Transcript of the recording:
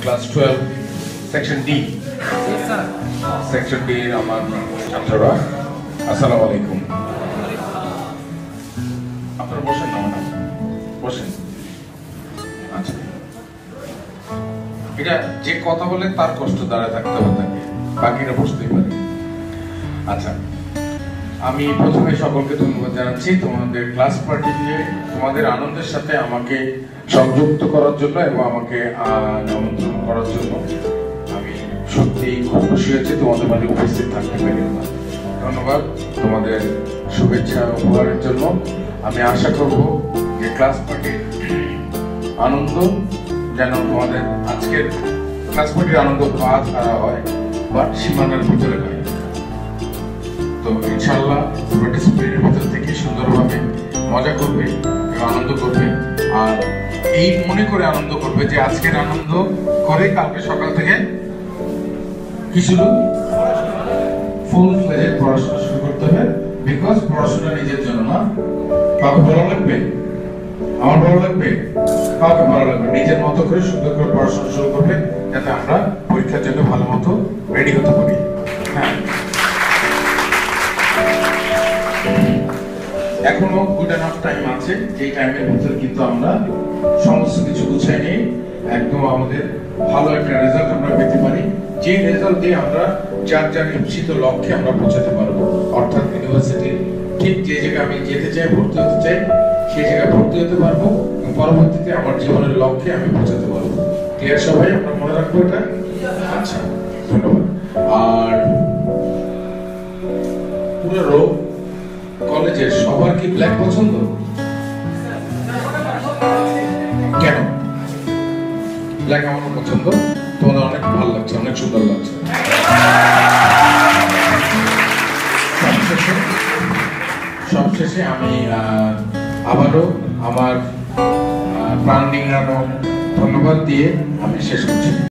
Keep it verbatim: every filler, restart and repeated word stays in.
Class twelve section D section D এর আমার ছাত্ররা আসসালামু আলাইকুম। আপনারা বসেন না ম্যাডাম, বসেন। আচ্ছা, এটা যে কথা বলে তার কষ্ট দাঁড়ায় থাকতে হবে তাকে, বাকিরা বসতেই পারে। আচ্ছা, আমি প্রথমে সকলকে ধন্যবাদ জানাচ্ছি তোমাদের ক্লাস পার্টিতে তোমাদের আনন্দের সাথে আমাকে সংযুক্ত করার জন্য এবং আমাকে আমন্ত্রণ করার জন্য। আমি সত্যি খুব খুশি হয়েছি তোমাদের মাঝে উপস্থিত থাকতে পেরে। ধন্যবাদ তোমাদের শুভেচ্ছা উপহারের জন্য। আমি আশা করব যে ক্লাস পার্টির আনন্দ যেন তোমাদের আজকের ক্লাস পার্টির আনন্দ পা ছাড়া হয় বা সীমানার ভিতরে হয়। তো ইনশাআল্লাহ তোমরা ডিসিপ্লিনের ভিতর থেকে সুন্দরভাবে মজা করবে এবং আনন্দ করবে। আর এই মনে করে আনন্দ করবে যে আজকের আনন্দ করে কালকে সকাল থেকে কি শুরু, ফুল ফ্লেজে পড়াশোনা শুরু করতে হবে। বিকজ পড়াশোনা নিজের জন্য না, কাউকে ভালো লাগবে, আমার ভালো লাগবে, কাউকে ভালো লাগবে, নিজের মতো করে সুন্দর করে পড়াশোনা শুরু করবে যাতে আমরা পরীক্ষার জন্য ভালো মতো রেডি হতে পারি। হ্যাঁ, এখনো গুড এনাফ টাইম আছে, যে টাইমের ভিতরে কিন্তু আমরা সমস্ত কিছু গুছিয়ে নিয়ে একদম আমাদের ভালো একটা রেজাল্ট আমরা পেতে পারি, যে রেজাল্ট দিয়ে আমরা যার যার ইচ্ছিত লক্ষ্যে আমরা পৌঁছাতে পারবো। অর্থাৎ ইউনিভার্সিটির ঠিক যে জায়গায় আমি যেতে চাই, ভর্তি হতে চাই, সেই জায়গায় ভর্তি হতে পারবো এবং পরবর্তীতে আমার জীবনের লক্ষ্যে আমি পৌঁছাতে পারবো। ক্লিয়ার সবাই? আমরা মনে রাখবো এটা। আচ্ছা, ধন্যবাদ। আর পুরো রোগ কলেজের সবার কি ব্ল্যাক পছন্দ? কেন? ব্ল্যাক আমারও পছন্দ, তোমাদের অনেক ভালো লাগছে, অনেক সুন্দর লাগছে। সবশেষে আমি আবারও আমার প্রাণ নিংড়ানো ধন্যবাদ দিয়ে আমি শেষ করছি।